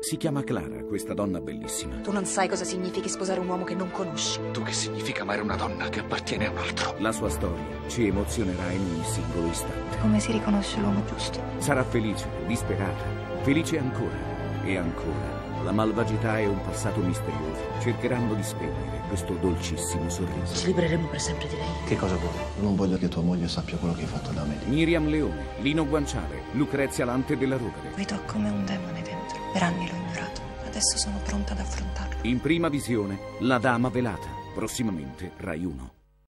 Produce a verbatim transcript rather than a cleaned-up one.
Si chiama Clara, questa donna bellissima. Tu non sai cosa significhi sposare un uomo che non conosci. Tu che significa amare una donna che appartiene a un altro. La sua storia ci emozionerà in ogni singolo istante. Come si riconosce l'uomo giusto? Sarà felice, disperata, felice ancora e ancora. La malvagità e un passato misterioso cercheranno di spegnere questo dolcissimo sorriso. Ci libereremo per sempre di lei. Che cosa vuoi? Non voglio che tua moglie sappia quello che hai fatto da me. Miriam Leone, Lino Guanciale, Lucrezia Lante della Rovere. Guido ha come un demone dentro. Per anni l'ho ignorato. Adesso sono pronta ad affrontarlo. In prima visione, La Dama Velata. Prossimamente Rai uno.